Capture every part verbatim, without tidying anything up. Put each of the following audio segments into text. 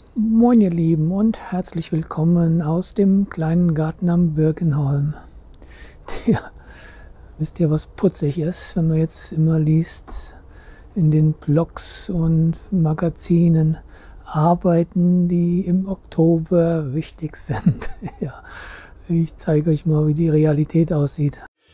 Moin ihr Lieben und herzlich willkommen aus dem kleinen Garten am Birkenholm. Ja, wisst ihr, was putzig ist, wenn man jetzt immer liest in den Blogs und Magazinen Arbeiten, die im Oktober wichtig sind. Ja, ich zeige euch mal, wie die Realität aussieht.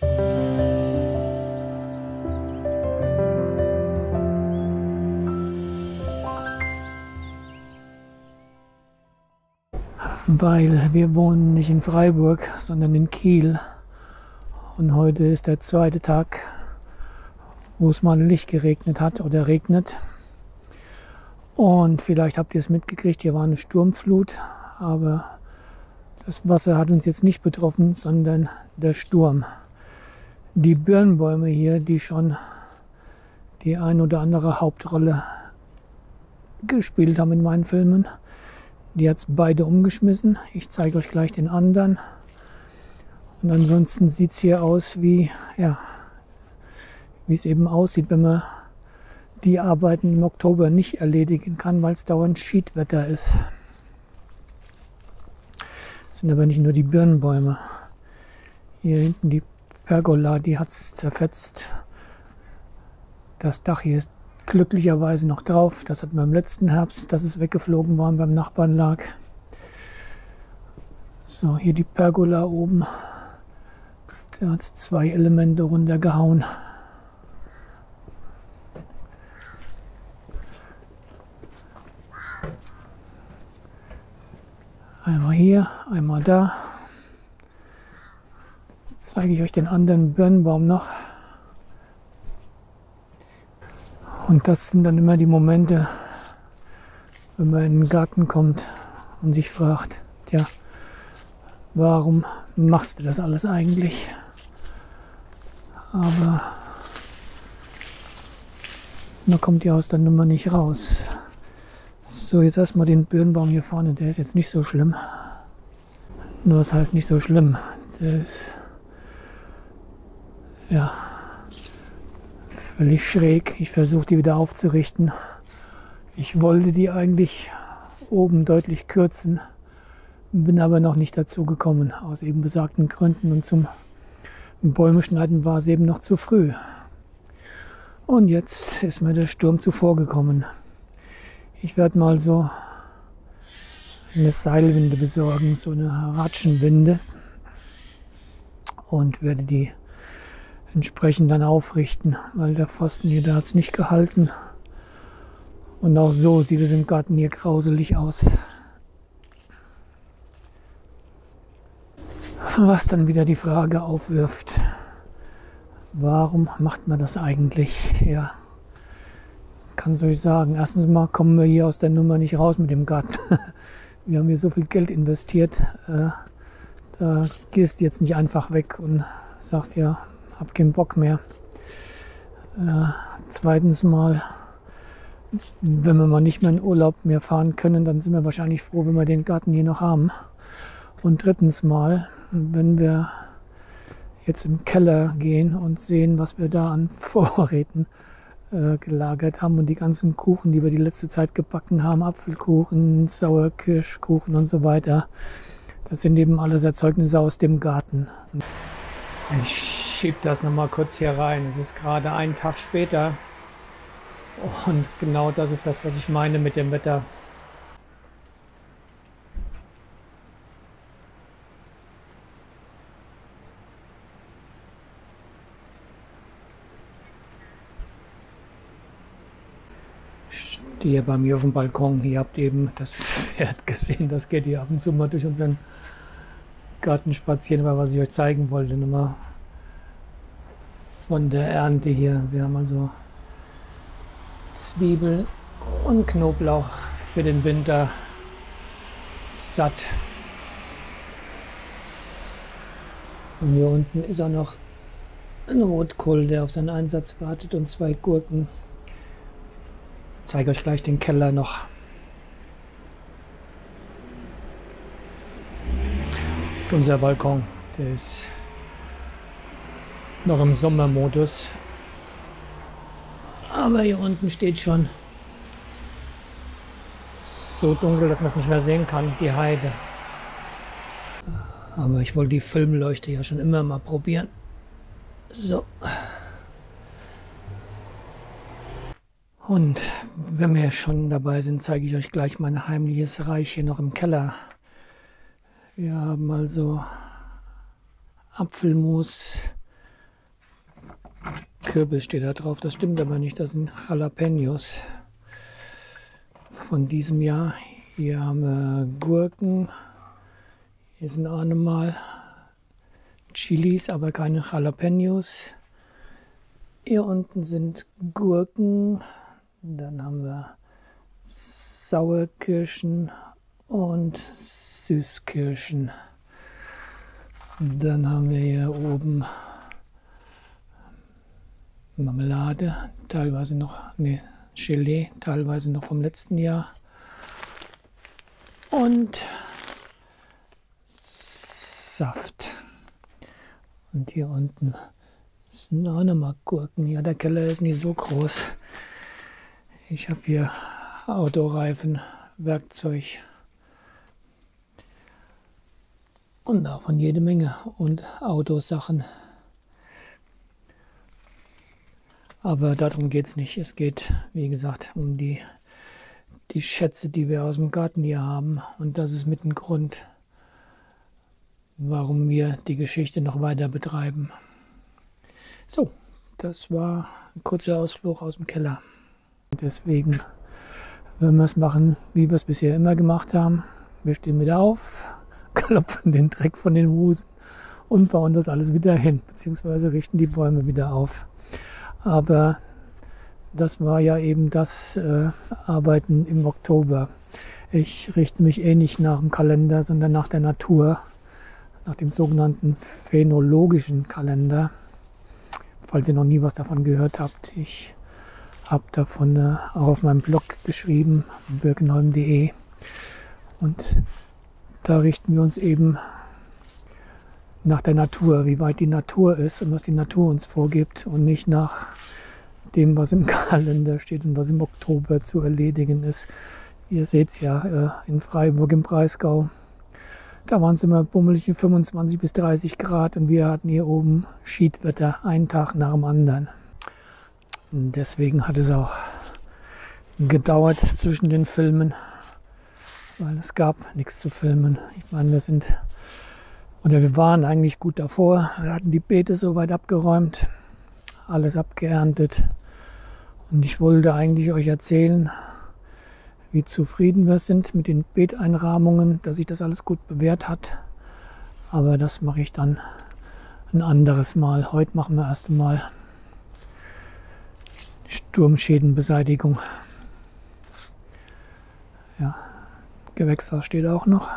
Weil wir wohnen nicht in Freiburg, sondern in Kiel. Und heute ist der zweite Tag, wo es mal Licht geregnet hat oder regnet. Und vielleicht habt ihr es mitgekriegt, hier war eine Sturmflut, aber das Wasser hat uns jetzt nicht betroffen, sondern der Sturm. Die Birnbäume hier, die schon die ein oder andere Hauptrolle gespielt haben in meinen Filmen, die hat es beide umgeschmissen. Ich zeige euch gleich den anderen. Und ansonsten sieht es hier aus, wie ja, wie es eben aussieht, wenn man die Arbeiten im Oktober nicht erledigen kann, weil es dauernd Schiedwetter ist. Das sind aber nicht nur die Birnbäume. Hier hinten die Pergola, die hat es zerfetzt. Das Dach hier ist glücklicherweise noch drauf. Das hatten wir im letzten Herbst, dass es weggeflogen war und beim Nachbarn lag. So, hier die Pergola oben. Da hat es zwei Elemente runtergehauen. Einmal hier, einmal da. Jetzt zeige ich euch den anderen Birnbaum noch. Und das sind dann immer die Momente, wenn man in den Garten kommt und sich fragt, tja, warum machst du das alles eigentlich? Aber man kommt ja aus der Nummer nicht raus. So, jetzt erstmal den Birnbaum hier vorne, der ist jetzt nicht so schlimm. Nur das heißt nicht so schlimm, der ist ja völlig schräg. Ich versuche die wieder aufzurichten. Ich wollte die eigentlich oben deutlich kürzen, bin aber noch nicht dazu gekommen, aus eben besagten Gründen. Und zum Bäume schneiden war es eben noch zu früh. Und jetzt ist mir der Sturm zuvor gekommen. Ich werde mal so eine Seilwinde besorgen, so eine Ratschenwinde, und werde die entsprechend dann aufrichten, weil der Pfosten hier, da hat es nicht gehalten. Und auch so sieht es im Garten hier grauselig aus. Was dann wieder die Frage aufwirft, warum macht man das eigentlich? Ja, kann es euch sagen. Erstens mal kommen wir hier aus der Nummer nicht raus mit dem Garten. Wir haben hier so viel Geld investiert, äh, da gehst du jetzt nicht einfach weg und sagst, ja, hab keinen Bock mehr. Äh, zweitens mal, wenn wir mal nicht mehr in Urlaub mehr fahren können, dann sind wir wahrscheinlich froh, wenn wir den Garten hier noch haben. Und drittens mal, wenn wir jetzt im Keller gehen und sehen, was wir da an Vorräten äh, gelagert haben und die ganzen Kuchen, die wir die letzte Zeit gebacken haben, Apfelkuchen, Sauerkirschkuchen und so weiter, das sind eben alles Erzeugnisse aus dem Garten. Ich schiebe das nochmal kurz hier rein. Es ist gerade einen Tag später und genau das ist das, was ich meine mit dem Wetter. Ich stehe bei mir auf dem Balkon. Ihr habt eben das Pferd gesehen. Das geht hier ab und zu mal durch unseren Garten spazieren, aber was ich euch zeigen wollte, nochmal von der Ernte hier. Wir haben also Zwiebeln und Knoblauch für den Winter satt. Und hier unten ist auch noch ein Rotkohl, der auf seinen Einsatz wartet, und zwei Gurken. Ich zeige euch gleich den Keller noch. Und unser Balkon, der ist noch im Sommermodus. Aber hier unten steht schon ist so dunkel, dass man es nicht mehr sehen kann, die Heide. Aber ich wollte die Filmleuchte ja schon immer mal probieren. So. Und wenn wir schon dabei sind, zeige ich euch gleich mein heimliches Reich hier noch im Keller. Wir haben also Apfelmus. Kürbis steht da drauf, das stimmt aber nicht, das sind Jalapenos von diesem Jahr. Hier haben wir Gurken, hier sind auch nochmal Chilis, aber keine Jalapenos. Hier unten sind Gurken, dann haben wir Sauerkirschen und Süßkirschen. Dann haben wir hier oben Marmelade, teilweise noch, ne, Gelee, teilweise noch vom letzten Jahr. Und Saft. Und hier unten sind auch nochmal Gurken. Ja, der Keller ist nicht so groß. Ich habe hier Autoreifen, Werkzeug und davon jede Menge und Autosachen. Aber darum geht es nicht. Es geht, wie gesagt, um die, die Schätze, die wir aus dem Garten hier haben. Und das ist mit ein Grund, warum wir die Geschichte noch weiter betreiben. So, das war ein kurzer Ausflug aus dem Keller. Und deswegen werden wir es machen, wie wir es bisher immer gemacht haben. Wir stehen wieder auf, klopfen den Dreck von den Husen und bauen das alles wieder hin, beziehungsweise richten die Bäume wieder auf. Aber das war ja eben das äh, Arbeiten im Oktober. Ich richte mich eh nicht nach dem Kalender, sondern nach der Natur, nach dem sogenannten phänologischen Kalender. Falls ihr noch nie was davon gehört habt, ich habe davon äh, auch auf meinem Blog geschrieben, birkenholm punkt de. Und da richten wir uns eben nach der Natur, wie weit die Natur ist und was die Natur uns vorgibt und nicht nach dem, was im Kalender steht und was im Oktober zu erledigen ist. Ihr seht es ja in Freiburg im Breisgau, da waren es immer bummelige fünfundzwanzig bis dreißig Grad und wir hatten hier oben Schiedwetter, einen Tag nach dem anderen. Und deswegen hat es auch gedauert zwischen den Filmen, weil es gab nichts zu filmen. Ich meine, wir sind Oder wir waren eigentlich gut davor. Wir hatten die Beete soweit abgeräumt, alles abgeerntet. Und ich wollte eigentlich euch erzählen, wie zufrieden wir sind mit den Beeteinrahmungen, dass sich das alles gut bewährt hat. Aber das mache ich dann ein anderes Mal. Heute machen wir erst einmal Sturmschädenbeseitigung. Ja, Gewächshaus steht auch noch.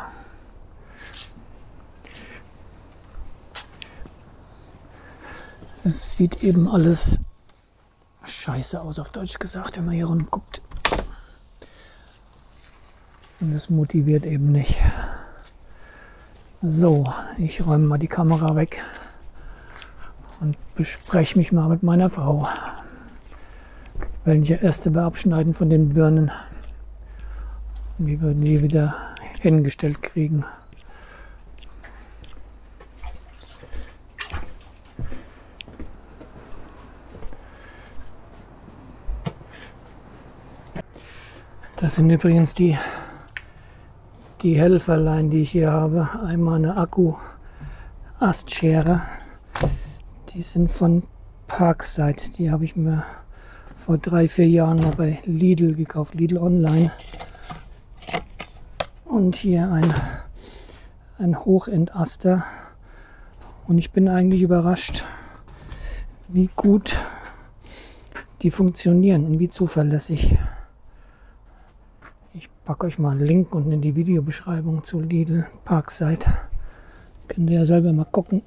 Es sieht eben alles scheiße aus, auf Deutsch gesagt, wenn man hier rumguckt. Und das motiviert eben nicht. So, ich räume mal die Kamera weg und bespreche mich mal mit meiner Frau, welche Äste wir abschneiden von den Birnen. Wie wir die wieder hingestellt kriegen. Das sind übrigens die, die Helferlein, die ich hier habe. Einmal eine Akku-Astschere. Die sind von Parkside. Die habe ich mir vor drei, vier Jahren mal bei Lidl gekauft. Lidl Online. Und hier ein, ein Hochentaster. Und ich bin eigentlich überrascht, wie gut die funktionieren und wie zuverlässig. Ich packe euch mal einen Link unten in die Videobeschreibung zu Lidl Parkside. Könnt ihr ja selber mal gucken.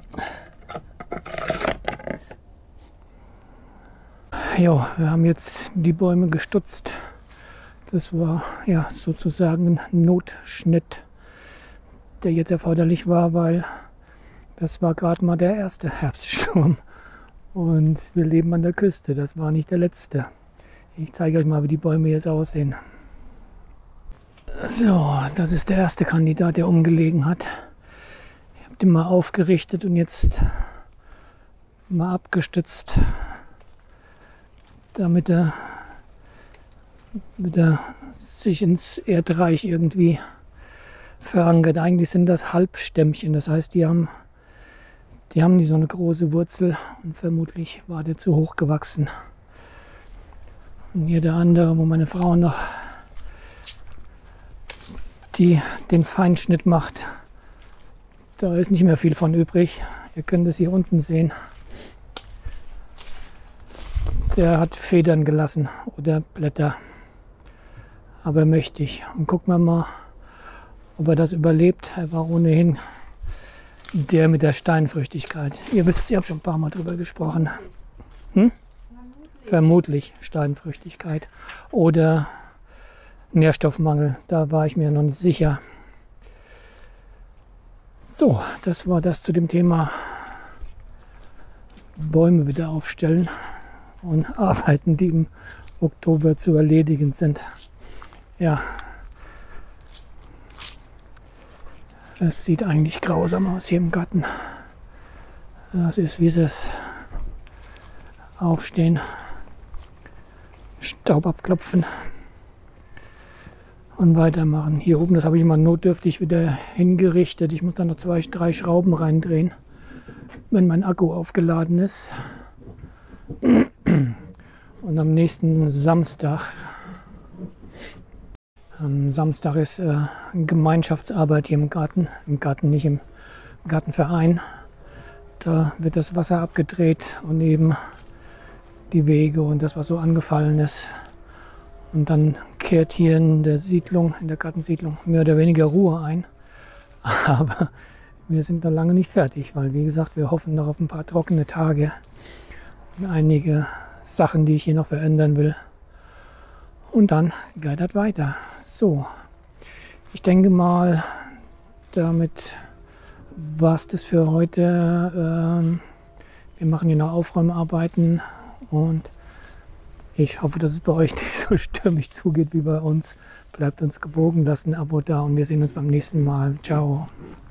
Jo, wir haben jetzt die Bäume gestutzt. Das war ja sozusagen ein Notschnitt, der jetzt erforderlich war, weil das war gerade mal der erste Herbststurm. Und wir leben an der Küste, das war nicht der letzte. Ich zeige euch mal, wie die Bäume jetzt aussehen. So, das ist der erste Kandidat, der umgelegen hat. Ich habe den mal aufgerichtet und jetzt mal abgestützt, damit er, damit er sich ins Erdreich irgendwie verankert. Eigentlich sind das Halbstämmchen, das heißt, die haben, die haben nicht so eine große Wurzel und vermutlich war der zu hoch gewachsen. Und hier der andere, wo meine Frau noch die den Feinschnitt macht, da ist nicht mehr viel von übrig. Ihr könnt es hier unten sehen. Der hat Federn gelassen oder Blätter, aber mächtig. Und gucken wir mal, ob er das überlebt. Er war ohnehin der mit der Steinfrüchtigkeit. Ihr wisst, ich habe schon ein paar Mal drüber gesprochen. Hm? Vermutlich Steinfrüchtigkeit oder Nährstoffmangel, da war ich mir noch nicht sicher. So, das war das zu dem Thema Bäume wieder aufstellen und Arbeiten, die im Oktober zu erledigen sind. Ja, es sieht eigentlich grausam aus hier im Garten. Das ist wie es Aufstehen, Staub abklopfen und weitermachen. Hier oben, das habe ich mal notdürftig wieder hingerichtet. Ich muss da noch zwei, drei Schrauben reindrehen, wenn mein Akku aufgeladen ist. Und am nächsten Samstag, am Samstag ist äh, Gemeinschaftsarbeit hier im Garten, im Garten, nicht im Gartenverein. Da wird das Wasser abgedreht und eben die Wege und das, was so angefallen ist. Und dann kehrt hier in der Siedlung, in der Gartensiedlung, mehr oder weniger Ruhe ein. Aber wir sind noch lange nicht fertig, weil, wie gesagt, wir hoffen noch auf ein paar trockene Tage und einige Sachen, die ich hier noch verändern will. Und dann geht das weiter. So, ich denke mal, damit war es das für heute. Ähm, wir machen hier noch Aufräumarbeiten und ich hoffe, dass es bei euch nicht so stürmisch zugeht wie bei uns. Bleibt uns gewogen, lasst ein Abo da und wir sehen uns beim nächsten Mal. Ciao.